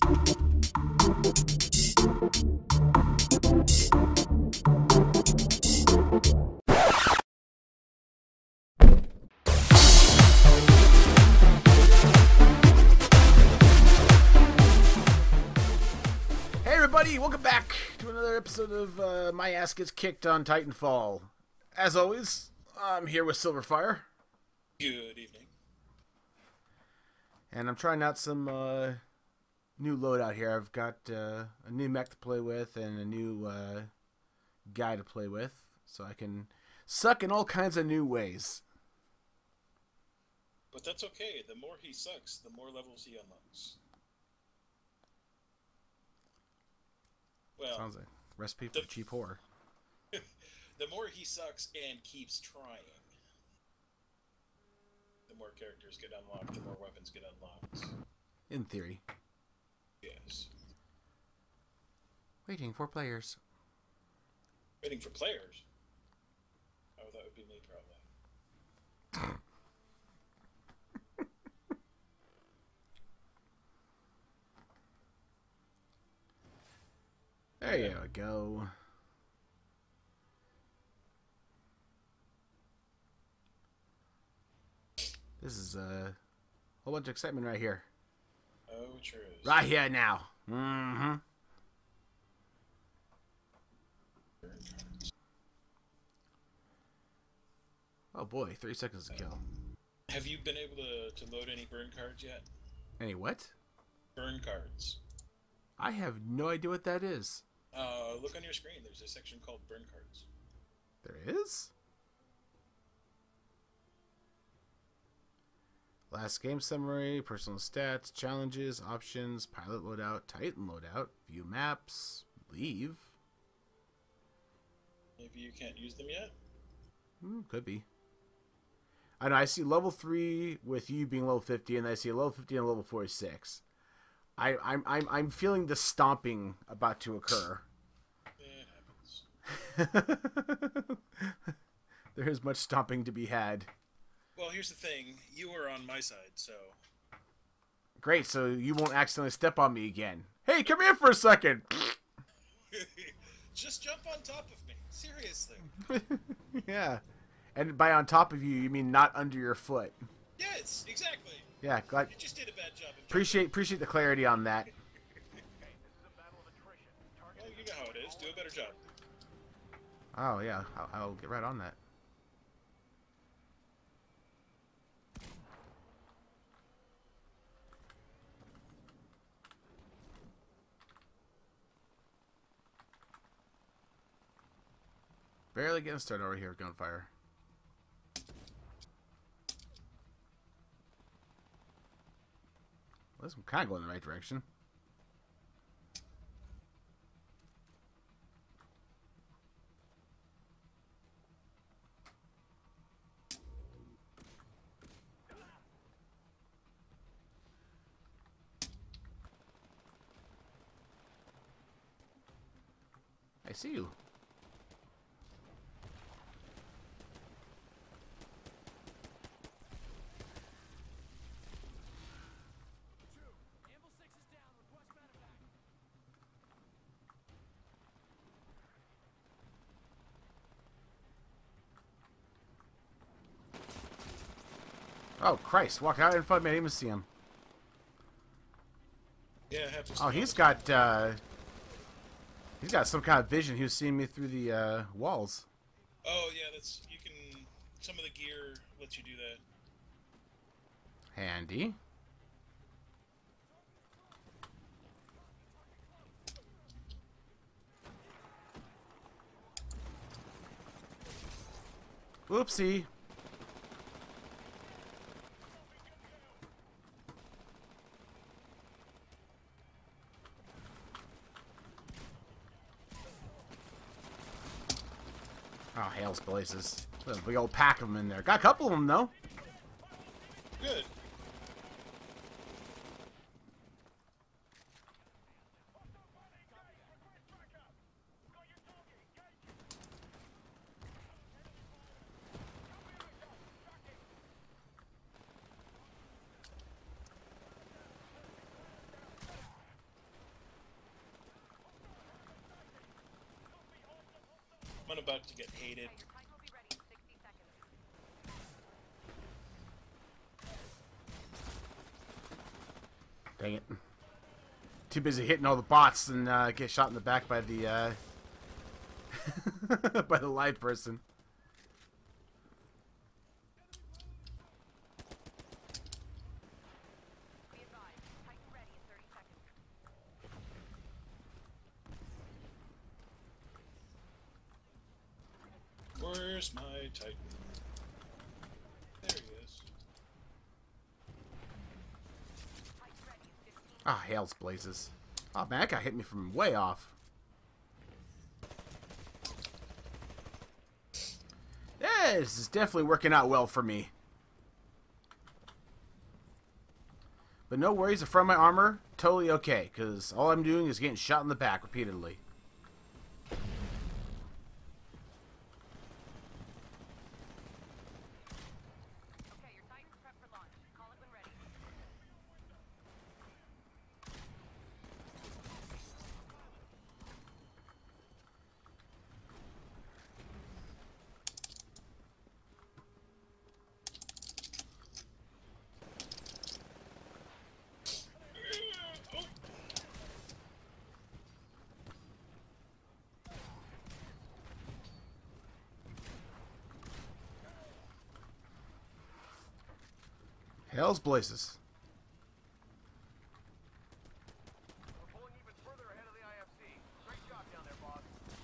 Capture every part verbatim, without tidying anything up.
Welcome back to another episode of uh, My Ass Gets Kicked on Titanfall. As always, I'm here with Silverfire. Good evening. And I'm trying out some uh, new loadout here. I've got uh, a new mech to play with and a new uh, guy to play with. So I can suck in all kinds of new ways. But that's okay. The more he sucks, the more levels he unlocks. Well, sounds like a recipe for the, cheap horror. The more he sucks and keeps trying, the more characters get unlocked, the more weapons get unlocked. In theory. Yes. Waiting for players. Waiting for players? Oh, that would be me, probably. There you go. This is a whole bunch of excitement right here. Oh, it sure is. Right here now. Mm-hmm. Oh boy, three seconds to kill. Have you been able to, to load any burn cards yet? Any what? Burn cards. I have no idea what that is. Uh, look on your screen. There's a section called burn cards. There is? Last game summary, personal stats, challenges, options, pilot loadout, Titan loadout, view maps, leave. Maybe you can't use them yet? Hmm, could be. I know, I see level three with you being level fifty, and I see a level fifty and a level forty-six. I, I'm, I'm, I'm feeling the stomping about to occur. It happens. There is much stomping to be had. Well, here's the thing. You were on my side, so... Great, so you won't accidentally step on me again. Hey, come here for a second! Just jump on top of me. Seriously. Yeah. And by on top of you, you mean not under your foot. Yes, exactly. Yeah, glad... You just did a bad job of Appreciate, appreciate the clarity on that. Well, you know how it is. Do a better job. Oh, yeah. I'll, I'll get right on that. Barely getting started over here with gunfire. Well, this one kind of going in the right direction. I see you. Oh, Christ. Walk out in front of me. I didn't even see him. Yeah, I have to... Oh, he's got, uh... He's got some kind of vision. He was seeing me through the, uh, walls. Oh, yeah, that's... You can... Some of the gear lets you do that. Handy. Whoopsie. Oh, hails blazes. There's a big old pack of them in there. Got a couple of them, though. Good. I'm about to get hated. Dang it. Too busy hitting all the bots and uh, get shot in the back by the uh, by the live person. Where's my Titan? There he is. Ah, hails blazes. Oh man, that guy hit me from way off. Yeah, this is definitely working out well for me. But no worries, the front of my armor, totally okay, because all I'm doing is getting shot in the back repeatedly. Hell's blazes. We're pulling even further ahead of the I F C. Great job down there, boss.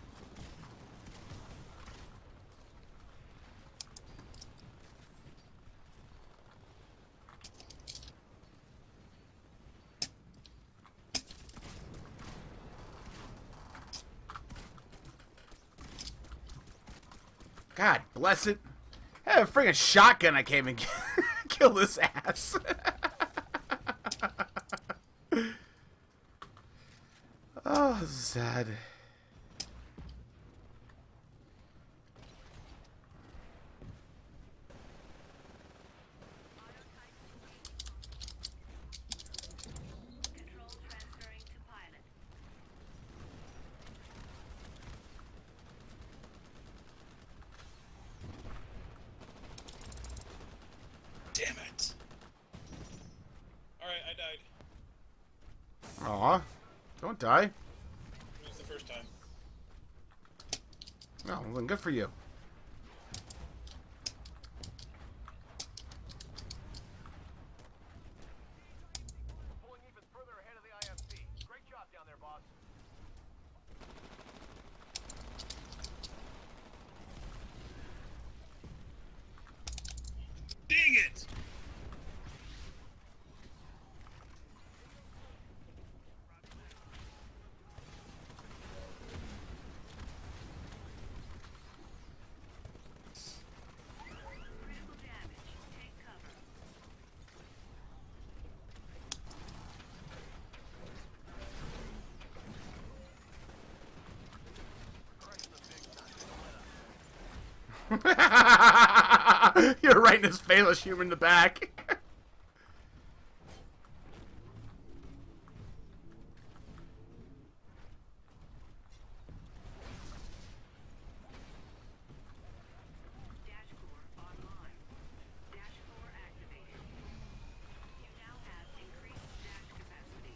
God bless it. I have a friggin' shotgun I can't even kill this ass. Oh, this is sad. Control transferring to pilot. Damn it. Alright, I died. Aw, don't die. It was the first time. Oh, well, then good for you. We're pulling even further ahead of the I F C. Great job down there, boss. Dang it! Critical damage. Take cover. You're right in his face, I'll shoot him in the back. Dash core online. Dash core activated. You now have increased dash capacity.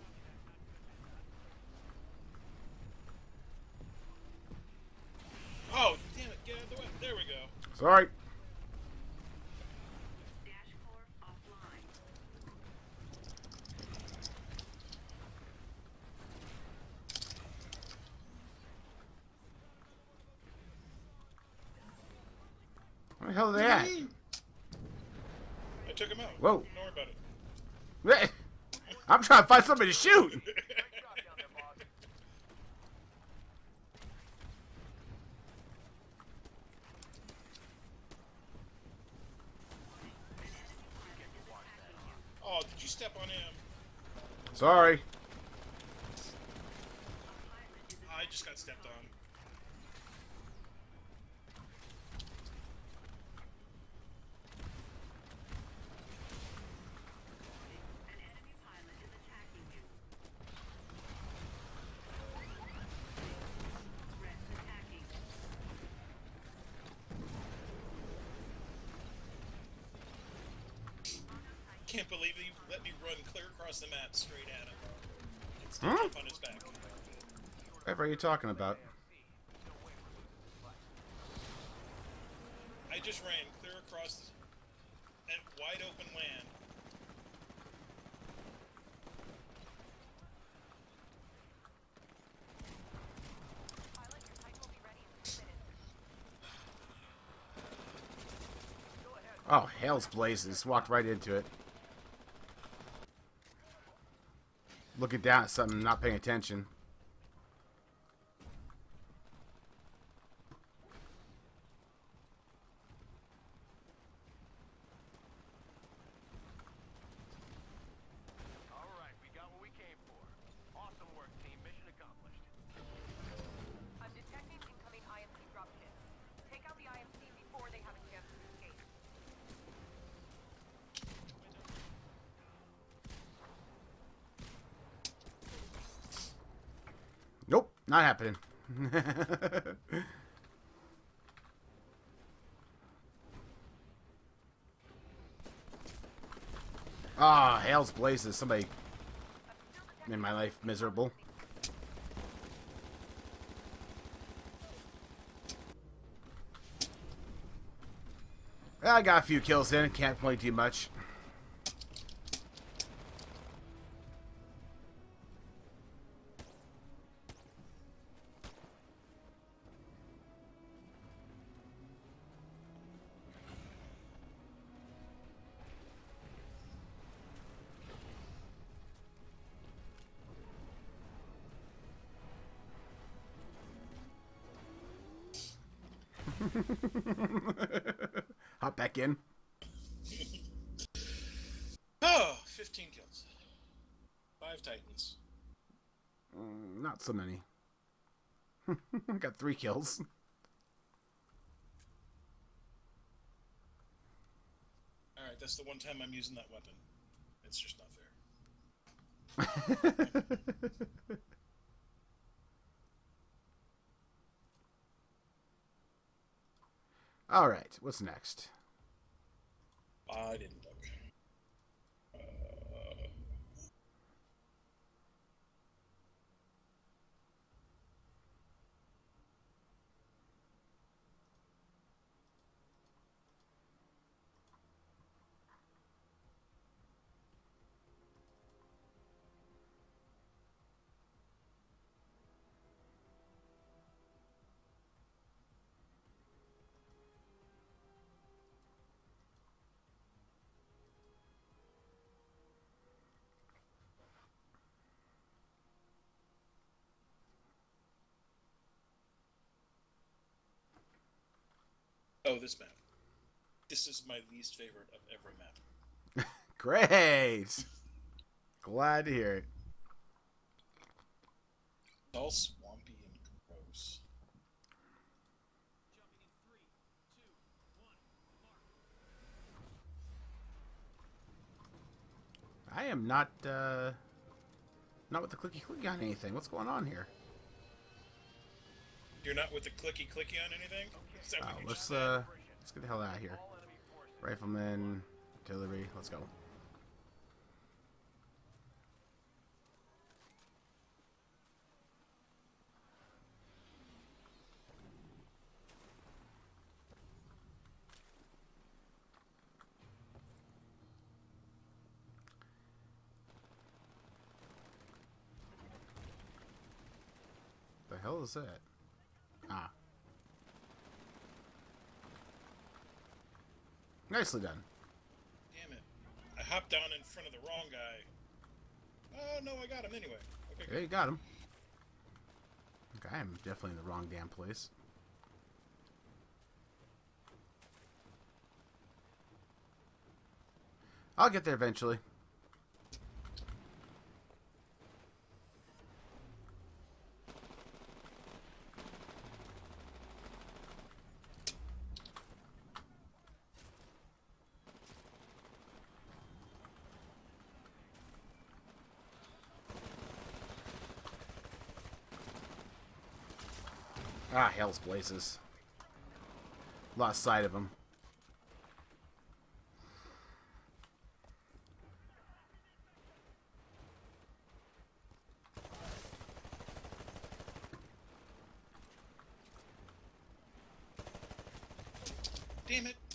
Oh, damn it, get out of the way. There we go. Sorry. Dash core offline. Where the hell are they at? I took him out. Whoa. Don't worry about it. I'm trying to find somebody to shoot. Great job down there, boss. Oh, did you step on him? Sorry. I just got stepped on. An enemy pilot is attacking you. Threats attacking. can't believe that you let me run clear across the map straight at him. And still Huh? jump on his back. Whatever are you talking about? I just ran clear across that wide open land. Pilot, your tank will be ready in two minutes. Go ahead. Oh, hell's blazes. Walked right into it. Looking down at something, not paying attention. All right, we got what we came for. Awesome work, team. Mission accomplished. I'm detecting incoming I M C drop kits. Take out the I M C before they have a chance to escape. Nope, not happening. Ah, hell's blazes. Somebody made my life miserable. I got a few kills in. Can't complain too much. Hop back in. Oh, fifteen kills. Five Titans. Mm, not so many. Got three kills. Alright, that's the one time I'm using that weapon. It's just not fair. All right, what's next? I didn't look. Uh, oh, this map. This is my least favorite of every map. Great. Glad to hear it. It's all swampy and gross. I am not, uh, not with the clicky clicky on anything. What's going on here? You're not with the clicky clicky on anything? Is that Oh, what you let's, just said? uh, let's get the hell out of here. All enemy forces. Rifleman, artillery, let's go. The hell is that? Ah. Nicely done. Damn it. I hopped down in front of the wrong guy. Oh, no, I got him anyway. Okay, Okay, you got him. Okay, I'm definitely in the wrong damn place. I'll get there eventually. Ah, hell's blazes. Lost sight of him. Damn it!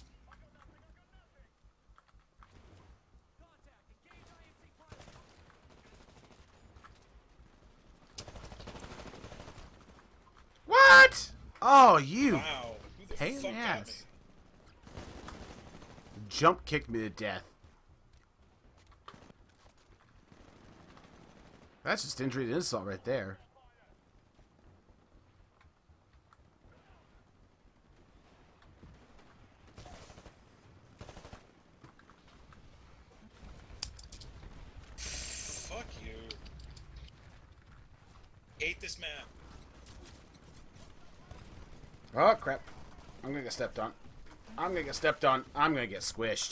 What? Oh, you Wow. Who the pain in fuck the got ass. me? Jump kicked me to death. That's just injury to insult right there. Fuck you. Hate this map. Oh, crap. I'm gonna get stepped on. I'm gonna get stepped on. I'm gonna get squished.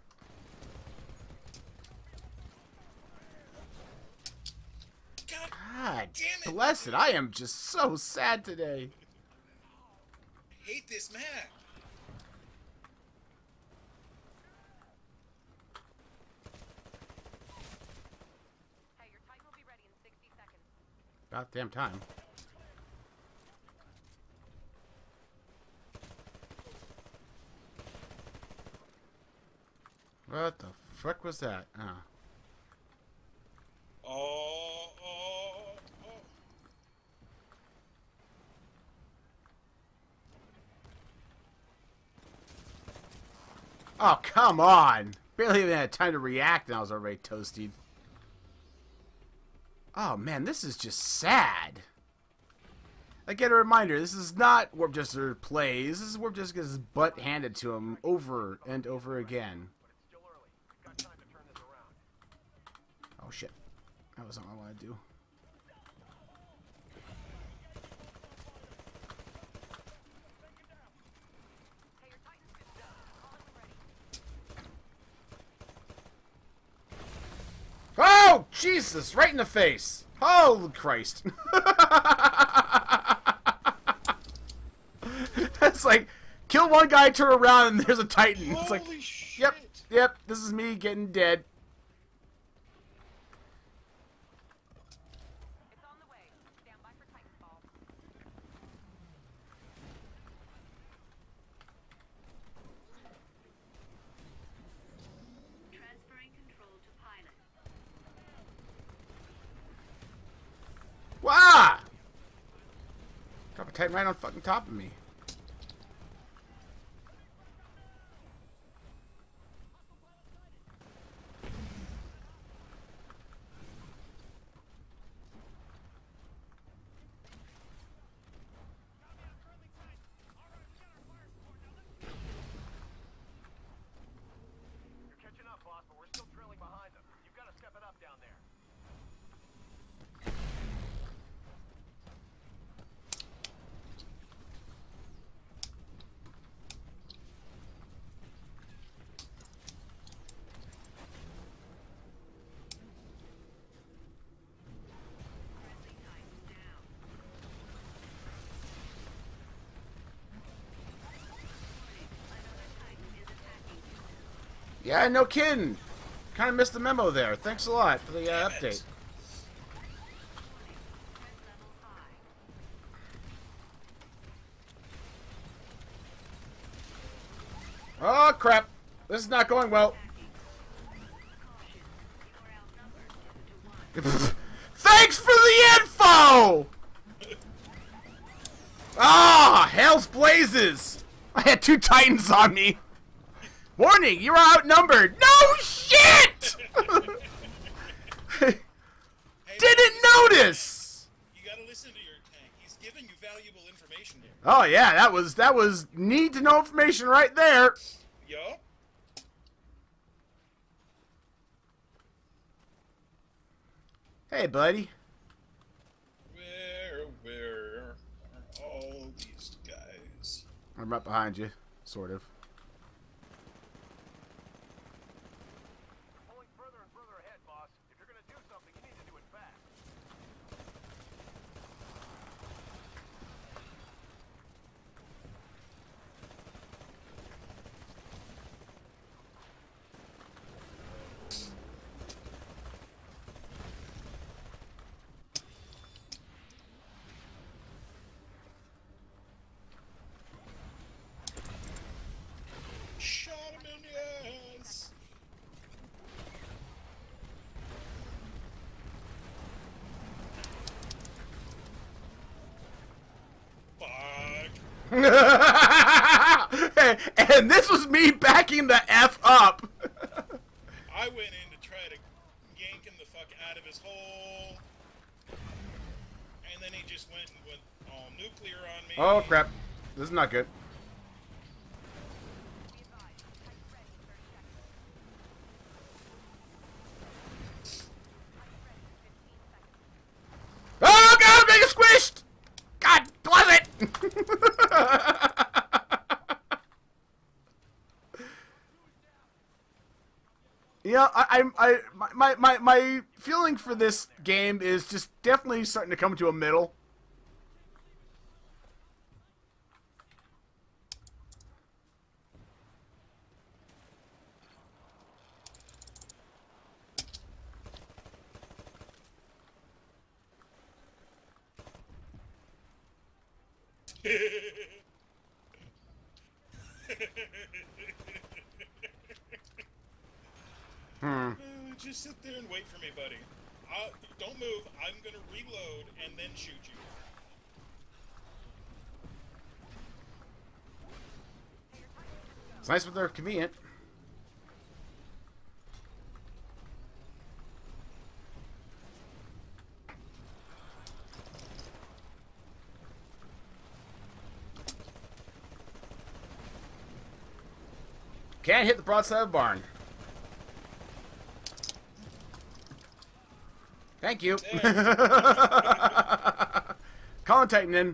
God, God damn it. bless it. I am just so sad today. hate this map. Hey, your Titan will be ready in sixty seconds. About damn time. What the frick was that? Oh. Oh, oh, oh. Oh, come on! Barely even had time to react and I was already toasted. Oh man, this is just sad. Again, a reminder, this is not Warp Jester plays. This is Warp Jester gets his butt handed to him over and over again. Oh shit. That wasn't what I wanted to do. Hey, your Titan's good to go. Call it when ready. Oh, Jesus! Right in the face! Holy Christ! It's like, kill one guy, turn around, and there's a Titan. It's like, Holy shit. yep, yep, this is me getting dead. It's on the way. Stand by for Titanfall. Transferring control to pilot. Wah! Drop a Titan right on fucking top of me. You're catching up, boss, but we're still trailing behind them. You've got to step it up down there. Friendly Titan down. Another Titan is attacking you. Yeah, no kidding. Kind of missed the memo there. Thanks a lot for the uh, Damn it. update. Threat level high. Oh, crap. This is not going well. Caution. You're outnumbered two to one. Thanks for the info! Ah, hell's blazes! I had two Titans on me. Warning, you are outnumbered. No shit! Hey, Didn't notice. You gotta listen to your tank. He's giving you valuable information here. Oh yeah, that was that was need to know information right there. Yup. Hey, buddy. Where, where are all these guys? I'm right behind you, sort of. Pulling further and further ahead, boss. If you're going to do something, you need to do it fast. And this was me backing the F up. I went in to try to yank him the fuck out of his hole. And then he just went and went all nuclear on me. Oh crap. This is not good. Oh god, I'm getting squished! God bless it! Yeah, I, I, I, my, my, my feeling for this game is just definitely starting to come to a middle. Hmm. Uh, just sit there and wait for me, buddy. Uh, don't move. I'm gonna reload and then shoot you. It's nice when they're convenient. Can't hit the broadside of the barn. Thank you. Colin Titan in.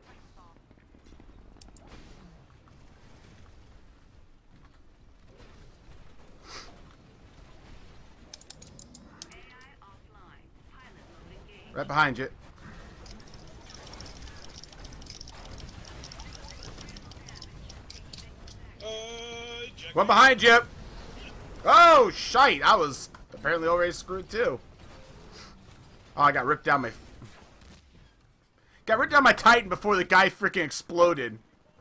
Right behind you. Uh, Jack- One behind you. Oh, shite. I was apparently already screwed too. Oh, I got ripped down my... Got ripped down my Titan before the guy freaking exploded.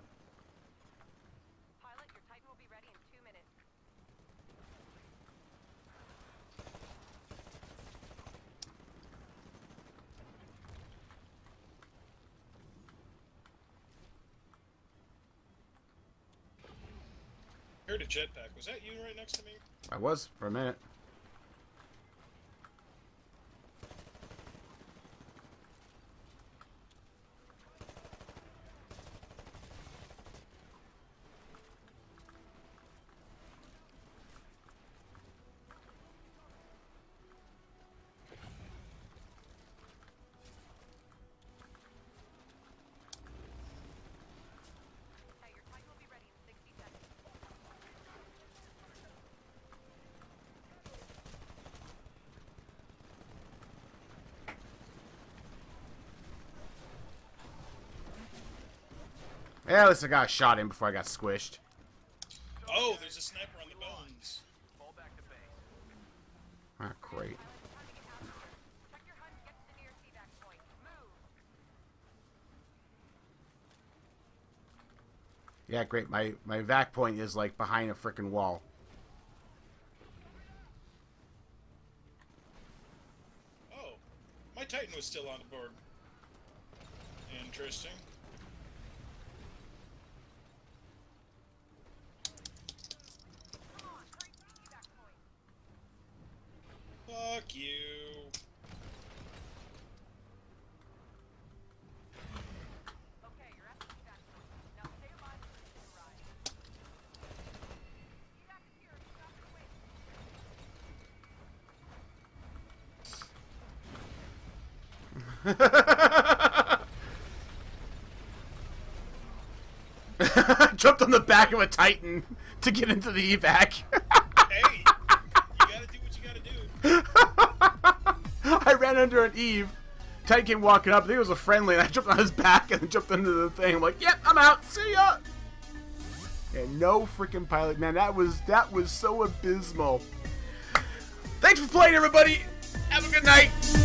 Pilot, your Titan will be ready in two minutes. Heard a jetpack. Was that you right next to me? I was for a minute. Hey, your Titan will be ready in sixty seconds. Yeah, at least I got a shot in before I got squished. Oh, there's a sniper on the bones. Fall back to base. Ah, great. Check your H U D and get to the nearest evac point. Move! Yeah, great. My my vac point is like behind a freaking wall. Oh, my Titan was still on the board. Interesting. Come on, hurry to the evac point. Fuck you. Okay, you're at the evac point. Now stay alive and finish the ride. Evac is here. Stop and wait. Jumped on the back of a Titan to get into the evac. Hey, you gotta do what you gotta do. I ran under an Eve. Titan came walking up. I think it was a friendly, and I jumped on his back and then jumped into the thing. I'm like, yep, I'm out. See ya. And no freaking pilot, man. That was that was so abysmal. Thanks for playing, everybody. Have a good night.